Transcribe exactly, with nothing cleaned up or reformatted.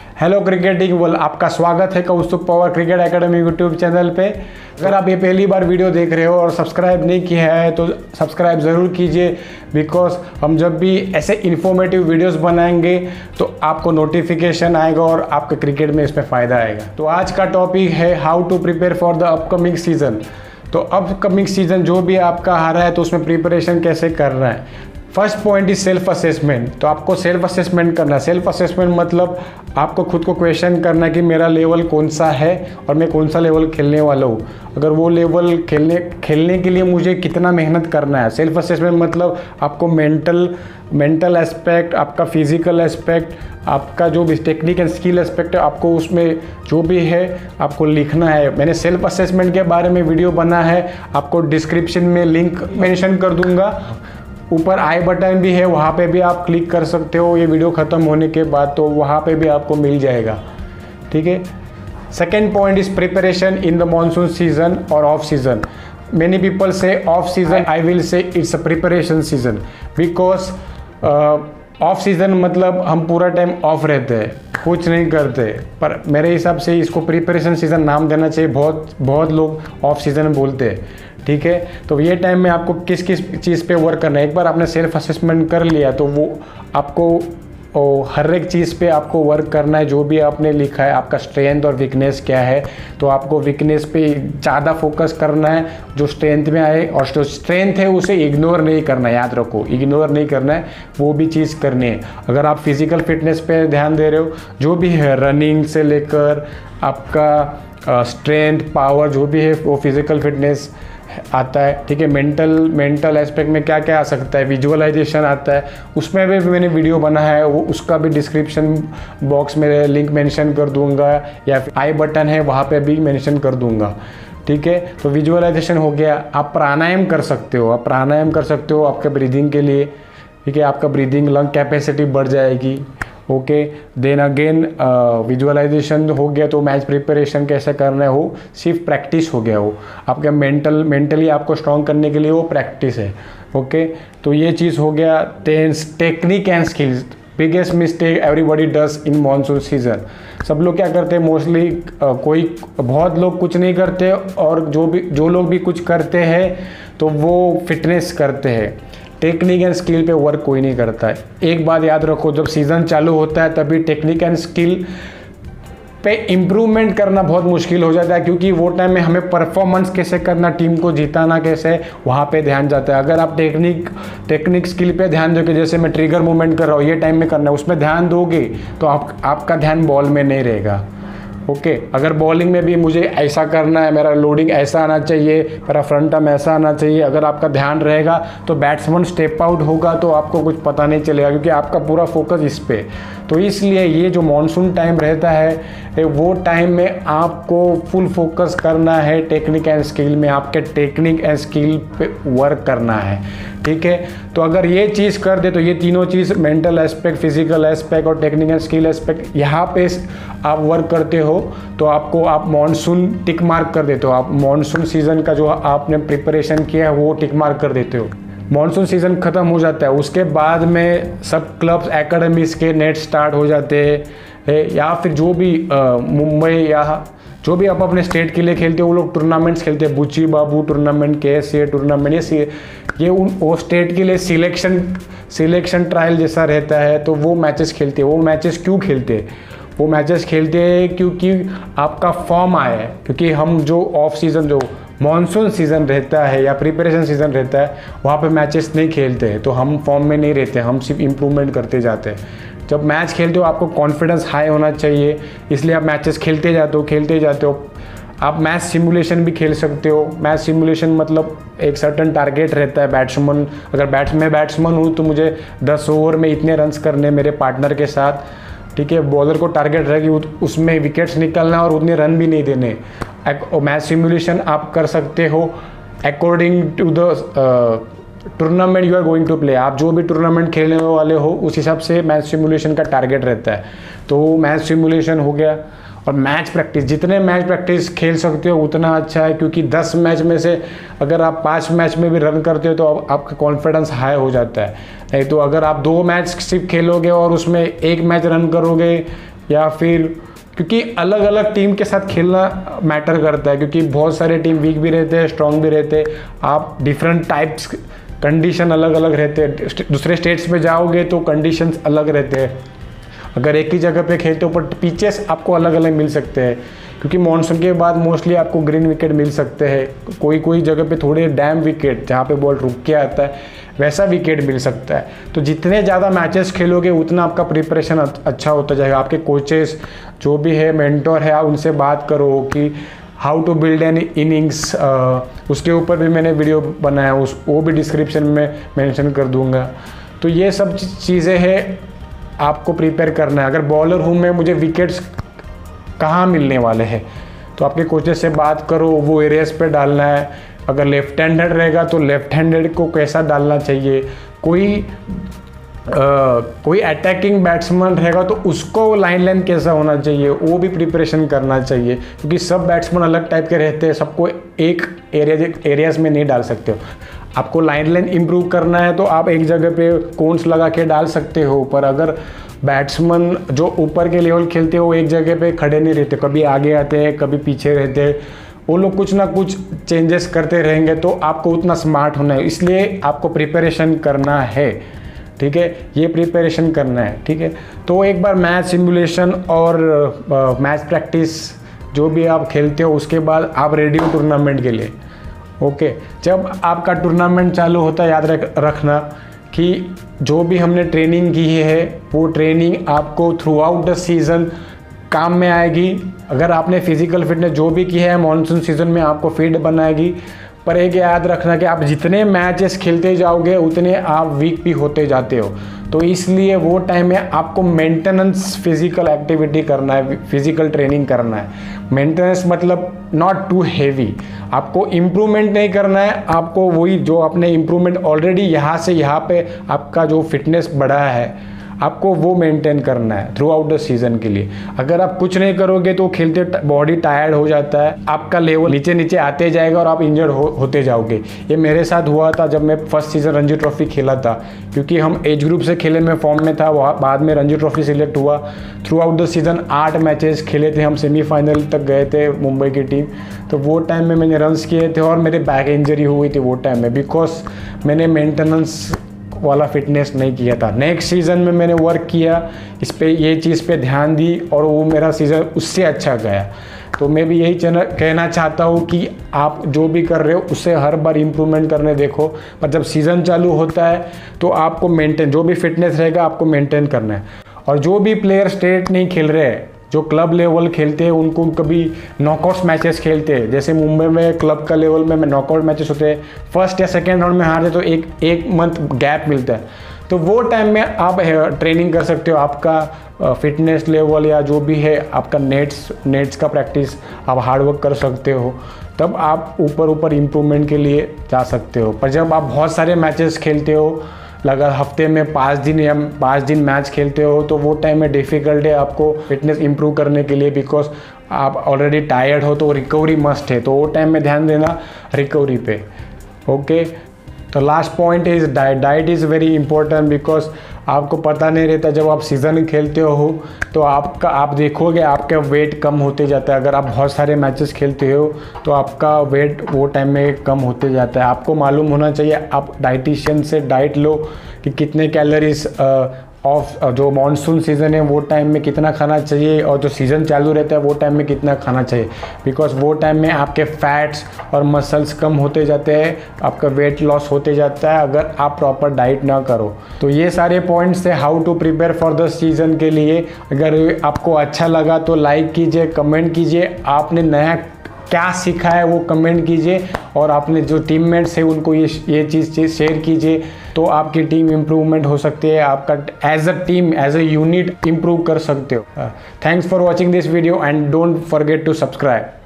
Hello cricketing world, आपका स्वागत है Kaustubh Pawar cricket academy YouTube channel पे। अगर आप ये पहली बार वीडियो देख रहे हो और सब्सक्राइब नहीं किया है तो सब्सक्राइब ज़रूर कीजिए, बिकॉज हम जब भी ऐसे इन्फॉर्मेटिव वीडियोस बनाएंगे तो आपको नोटिफिकेशन आएगा और आपके क्रिकेट में इसमें फ़ायदा आएगा। तो आज का टॉपिक है how to prepare for the upcoming season. तो अपकमिंग सीज़न जो भी आपका आ रहा है तो उसमें प्रिपरेशन कैसे करना है। First point is self assessment. तो आपको सेल्फ असेसमेंट करना है। सेल्फ असेसमेंट मतलब आपको खुद को क्वेश्चन करना है कि मेरा लेवल कौन सा है और मैं कौन सा लेवल खेलने वाला हूँ। अगर वो लेवल खेलने खेलने के लिए मुझे कितना मेहनत करना है। सेल्फ असेसमेंट मतलब आपको मेंटल मेंटल एस्पेक्ट, आपका फिजिकल एस्पेक्ट, आपका जो भी टेक्निक एंड स्किल एस्पेक्ट है, आपको उसमें जो भी है आपको लिखना है। मैंने सेल्फ असेसमेंट के बारे में वीडियो बना है, आपको डिस्क्रिप्शन में लिंक मेंशन कर दूंगा। ऊपर आई बटन भी है, वहाँ पे भी आप क्लिक कर सकते हो ये वीडियो ख़त्म होने के बाद, तो वहाँ पे भी आपको मिल जाएगा। ठीक है। Second point is preparation in the monsoon season और off season. Many people say off season, I will say it's a preparation season, because off season मतलब हम पूरा टाइम ऑफ रहते हैं, कुछ नहीं करते, पर मेरे हिसाब से इसको प्रिपरेशन सीजन नाम देना चाहिए। बहुत बहुत लोग ऑफ सीजन बोलते हैं। ठीक है। तो ये टाइम में आपको किस किस चीज़ पे वर्क करना है। एक बार आपने सेल्फ असेसमेंट कर लिया तो वो आपको ओ, हर एक चीज़ पे आपको वर्क करना है। जो भी आपने लिखा है, आपका स्ट्रेंथ और वीकनेस क्या है, तो आपको वीकनेस पे ज़्यादा फोकस करना है, जो स्ट्रेंथ में आए, और जो स्ट्रेंथ है उसे इग्नोर नहीं करना है। याद रखो, इग्नोर नहीं करना है, वो भी चीज़ करनी है। अगर आप फिजिकल फिटनेस पे ध्यान दे रहे हो, जो भी है रनिंग से लेकर आपका स्ट्रेंथ पावर जो भी है वो फिजिकल फिटनेस आता है। ठीक है। मेंटल मेंटल एस्पेक्ट में क्या क्या आ सकता है, विजुअलाइजेशन आता है, उसमें भी मैंने वीडियो बना है, वो उसका भी डिस्क्रिप्शन बॉक्स में लिंक मेंशन कर दूंगा, या फिर आई बटन है वहाँ पे भी मेंशन कर दूंगा। ठीक है। तो विजुअलाइजेशन हो गया। आप प्राणायाम कर सकते हो, आप प्राणायाम कर सकते हो आपके ब्रीदिंग के लिए। ठीक है। आपका ब्रीदिंग लंग कैपेसिटी बढ़ जाएगी। ओके। देन अगेन विजुअलाइजेशन हो गया, तो मैच प्रिपरेशन कैसे करना है वो सिर्फ प्रैक्टिस हो गया। वो आपके मेंटल मेंटली आपको स्ट्रॉन्ग करने के लिए वो प्रैक्टिस है। ओके। तो ये चीज़ हो गया। Then technique and skills, biggest mistake everybody does in monsoon season. सब लोग क्या करते हैं मोस्टली, कोई बहुत लोग कुछ नहीं करते, और जो भी जो लोग भी कुछ करते हैं तो वो फिटनेस करते हैं। टेक्निक एंड स्किल पे वर्क कोई नहीं करता है। एक बात याद रखो, जब सीज़न चालू होता है तभी टेक्निक एंड स्किल पे इम्प्रूवमेंट करना बहुत मुश्किल हो जाता है, क्योंकि वो टाइम में हमें परफॉर्मेंस कैसे करना, टीम को जिताना कैसे, वहाँ पे ध्यान जाता है। अगर आप टेक्निक टेक्निक स्किल पे ध्यान दोगे, जैसे मैं ट्रिगर मूवमेंट कर रहा हूँ, ये टाइम में करना है, उसमें ध्यान दोगे तो आप आपका ध्यान बॉल में नहीं रहेगा। Okay okay. अगर बॉलिंग में भी मुझे ऐसा करना है, मेरा लोडिंग ऐसा आना चाहिए, मेरा फ्रंट टर्म ऐसा आना चाहिए, अगर आपका ध्यान रहेगा तो बैट्समैन स्टेप आउट होगा तो आपको कुछ पता नहीं चलेगा, क्योंकि आपका पूरा फोकस इस पे। तो इसलिए ये जो मॉनसून टाइम रहता है वो टाइम में आपको फुल फोकस करना है टेक्निक एंड स्किल में, आपके टेक्निक एंड स्किल पे वर्क करना है। ठीक है। तो अगर ये चीज़ कर दे तो ये तीनों चीज़, मेंटल एस्पेक्ट, फिजिकल एस्पेक्ट और टेक्निक एंड स्किल एस्पेक्ट, यहाँ पे आप वर्क करते हो तो आपको आप मॉनसून टिक मार्क कर देते हो। आप मॉनसून सीज़न का जो आपने प्रिपरेशन किया है वो टिक मार्क कर देते हो। मॉनसून सीज़न ख़त्म हो जाता है, उसके बाद में सब क्लब्स एकेडमीज़ के नेट स्टार्ट हो जाते हैं, या फिर जो भी मुंबई या जो भी आप अपने स्टेट के लिए खेलते हो वो लोग टूर्नामेंट्स खेलते हैं। Buchi Babu tournament, K S A tournament, ये ये उन वो स्टेट के लिए सिलेक्शन सिलेक्शन ट्रायल जैसा रहता है, तो वो मैचेस खेलते हैं। वो मैचेस क्यों खेलते हैं? वो मैचेस खेलते हैं क्योंकि आपका फॉर्म आया है। क्योंकि हम जो ऑफ सीज़न, जो मॉनसून सीज़न रहता है या प्रिपरेशन सीज़न रहता है, वहाँ पे मैचेस नहीं खेलते हैं, तो हम फॉर्म में नहीं रहते, हम सिर्फ इम्प्रूवमेंट करते जाते हैं। जब मैच खेलते हो आपको कॉन्फिडेंस हाई होना चाहिए, इसलिए आप मैचेस खेलते जाते हो खेलते जाते हो। आप मैच सिमुलेशन भी खेल सकते हो। मैच सिमुलेशन मतलब एक सर्टन टारगेट रहता है बैट्समैन, अगर बैट्स मैं बैट्समैन हूँ तो मुझे दस ओवर में इतने रन्स करने मेरे पार्टनर के साथ। ठीक है। बॉलर को टारगेट रहेगी उसमें विकेट्स निकलना और उतने रन भी नहीं देने। मैच सिमुलेशन आप कर सकते हो according to the tournament you are going to play. आप जो भी टूर्नामेंट खेलने वाले हो उस हिसाब से मैच सिमुलेशन का टारगेट रहता है। तो मैच सिमुलेशन हो गया। और मैच प्रैक्टिस, जितने मैच प्रैक्टिस खेल सकते हो उतना अच्छा है, क्योंकि दस मैच में से अगर आप पाँच मैच में भी रन करते हो तो आपका कॉन्फिडेंस हाई हो जाता है। नहीं तो अगर आप दो मैच सिर्फ खेलोगे और उसमें एक मैच रन करोगे या फिर, क्योंकि अलग अलग टीम के साथ खेलना मैटर करता है, क्योंकि बहुत सारे टीम वीक भी रहते हैं, स्ट्रॉन्ग भी रहते हैं। आप डिफरेंट टाइप्स, कंडीशन अलग अलग रहते हैं। दूसरे स्टेट्स में जाओगे तो कंडीशंस अलग रहते हैं। अगर एक ही जगह पे खेलते हो पर पिचेस आपको अलग अलग मिल सकते हैं, क्योंकि मॉनसून के बाद मोस्टली आपको ग्रीन विकेट मिल सकते हैं। कोई कोई जगह पे थोड़े डैम विकेट, जहाँ पे बॉल रुक के आता है, वैसा विकेट मिल सकता है। तो जितने ज़्यादा मैचेस खेलोगे उतना आपका प्रिपरेशन अच्छा होता जाएगा। आपके कोचेस जो भी है, मेंटोर है, आप उनसे बात करो कि how to build an innings, उसके ऊपर भी मैंने वीडियो बनाया, उस वो भी डिस्क्रिप्शन में मेंशन कर दूंगा। तो ये सब चीज़ें हैं, आपको प्रिपेयर करना है। अगर बॉलर हूँ मैं, मुझे विकेट्स कहाँ मिलने वाले हैं, तो आपके कोचेस से बात करो, वो एरियाज पे डालना है। अगर लेफ्ट हैंडेड रहेगा तो लेफ्ट हैंडेड को कैसा डालना चाहिए, कोई आ, कोई अटैकिंग बैट्समैन रहेगा तो उसको लाइन लाइन कैसा होना चाहिए, वो भी प्रिपरेशन करना चाहिए, क्योंकि सब बैट्समैन अलग टाइप के रहते हैं। सबको एक एरिया एरियाज में नहीं डाल सकते हो। आपको लाइन लाइन इम्प्रूव करना है तो आप एक जगह पे कोन्स लगा के डाल सकते हो, पर अगर बैट्समैन जो ऊपर के लेवल खेलते हो, एक जगह पे खड़े नहीं रहते, कभी आगे आते हैं, कभी पीछे रहते हैं, वो लोग कुछ ना कुछ चेंजेस करते रहेंगे। तो आपको उतना स्मार्ट होना है, इसलिए आपको प्रिपरेशन करना है, ठीक है। ये प्रिपरेशन करना है, ठीक है। तो एक बार मैच सिमुलेशन और मैच प्रैक्टिस जो भी आप खेलते हो, उसके बाद आप रेडी हो टूर्नामेंट के लिए। ओके, जब आपका टूर्नामेंट चालू होता है, याद रख रखना कि जो भी हमने ट्रेनिंग की है वो ट्रेनिंग आपको थ्रू आउट द सीज़न काम में आएगी। अगर आपने फिजिकल फिटनेस जो भी की है मॉनसून सीज़न में, आपको फिट बनाएगी। पर एक याद रखना कि आप जितने मैचेस खेलते जाओगे उतने आप वीक भी होते जाते हो। तो इसलिए वो टाइम में आपको मेंटेनेंस फिजिकल एक्टिविटी करना है, फिजिकल ट्रेनिंग करना है। मेंटेनेंस मतलब नॉट टू हैवी, आपको इम्प्रूवमेंट नहीं करना है, आपको वही जो आपने इम्प्रूवमेंट ऑलरेडी यहाँ से यहाँ पे आपका जो फिटनेस बढ़ा है, आपको वो मेंटेन करना है थ्रू आउट द सीज़न के लिए। अगर आप कुछ नहीं करोगे तो खेलते बॉडी टायर्ड हो जाता है, आपका लेवल नीचे नीचे आते जाएगा और आप इंजर्ड हो, होते जाओगे। ये मेरे साथ हुआ था जब मैं फर्स्ट सीज़न रणजी ट्रॉफी खेला था, क्योंकि हम एज ग्रुप से खेले, में फॉर्म में था। वहाँ बाद में रणजी ट्रॉफी सिलेक्ट हुआ। थ्रू आउट द सीज़न आठ मैचेस खेले थे हम, सेमीफाइनल तक गए थे मुंबई की टीम। तो वो टाइम में मैंने रन्स किए थे और मेरे बैक इंजरी हुई थी वो टाइम में, बिकॉज मैंने मेंटेनेंस वाला फिटनेस नहीं किया था। नेक्स्ट सीज़न में मैंने वर्क किया इस पे, ये चीज़ पे ध्यान दी और वो मेरा सीज़न उससे अच्छा गया। तो मैं भी यही कहना चाहता हूँ कि आप जो भी कर रहे हो उससे हर बार इम्प्रूवमेंट करने देखो। पर जब सीज़न चालू होता है तो आपको मेंटेन, जो भी फिटनेस रहेगा आपको मेंटेन करना है। और जो भी प्लेयर स्टेट नहीं खेल रहे हैं, जो क्लब लेवल खेलते हैं, उनको कभी नॉकआउट मैचेस खेलते हैं। जैसे मुंबई में क्लब का लेवल में नॉकआउट मैचेस होते हैं, फर्स्ट या सेकेंड राउंड में हारते तो एक एक मंथ गैप मिलता है। तो वो टाइम में आप ट्रेनिंग कर सकते हो, आपका फिटनेस लेवल या जो भी है आपका नेट्स नेट्स का प्रैक्टिस आप हार्डवर्क कर सकते हो, तब आप ऊपर ऊपर इम्प्रूवमेंट के लिए जा सकते हो। पर जब आप बहुत सारे मैचेस खेलते हो, लगा हफ्ते में पाँच दिन या पाँच दिन मैच खेलते हो, तो वो टाइम में डिफ़िकल्ट है आपको फिटनेस इंप्रूव करने के लिए, बिकॉज आप ऑलरेडी टायर्ड हो, तो रिकवरी मस्ट है। तो वो टाइम में ध्यान देना रिकवरी पे। ओके, तो last point is diet. Diet is very important, because आपको पता नहीं रहता, जब आप सीज़न खेलते हो तो आपका आप देखोगे आपका वेट कम होते जाता है। अगर आप बहुत सारे मैचेस खेलते हो तो आपका वेट वो टाइम में कम होते जाता है। आपको मालूम होना चाहिए, आप डाइटिशियन से डाइट लो कि कितने कैलोरीज ऑफ जो मॉनसून सीज़न है वो टाइम में कितना खाना चाहिए, और जो सीज़न चालू रहता है वो टाइम में कितना खाना चाहिए, बिकॉज वो टाइम में आपके फैट्स और मसल्स कम होते जाते हैं, आपका वेट लॉस होते जाता है अगर आप प्रॉपर डाइट ना करो। तो ये सारे पॉइंट्स है how to prepare for the season के लिए। अगर आपको अच्छा लगा तो लाइक कीजिए, कमेंट कीजिए, आपने नया क्या सीखा है वो कमेंट कीजिए, और आपने जो टीममेट्स है उनको ये ये चीज़ शेयर कीजिए, तो आपकी टीम इम्प्रूवमेंट हो सकती है, आपका as a team as a unit improve कर सकते हो। Thanks for watching this video and don't forget to subscribe.